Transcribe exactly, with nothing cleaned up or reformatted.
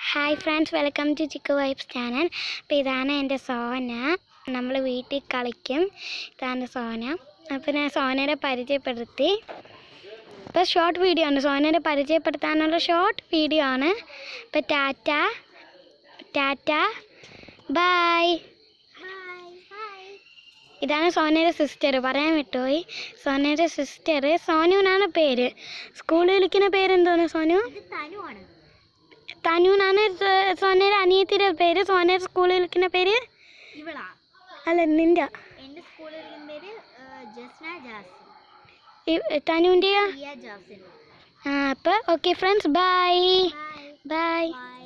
Hi friends, welcome to Chikku vibes channel. അപ്പോൾ ഇതാണ് എൻ്റെ സോന. നമ്മൾ വീട്ടിൽ കളിക്കും. ഇതാണ് സോന. അപ്പോൾ ഞാൻ സോനയുടെ പരിചയപ്പെടുത്തി. ഇപ്പോൾ ഷോർട്ട് വീഡിയോ ആണ്, സോനയുടെ പരിചയപ്പെടുത്താനുള്ള ഷോർട്ട് വീഡിയോ ആണ്. അപ്പോൾ ടാറ്റ ടാറ്റ ബൈ. ഇതാണ് സോനയുടെ സിസ്റ്റർ, പറയാൻ വിട്ടുപോയി. സോനയുടെ സിസ്റ്റർ സോനു എന്നാണ് പേര്. സ്കൂളിൽ വിളിക്കുന്ന പേരെന്തോന്ന്? സോനു തനു എന്നാണ് സോനയുടെ അനിയത്തിയുടെ പേര്. സോനയുടെ സ്കൂളിൽ വിളിക്കുന്ന പേര് അല്ല, നിൻ്റെ തനുവിൻ്റെയോ? ആ, അപ്പോൾ ഓക്കെ ഫ്രണ്ട്സ്, ബൈ ബൈ.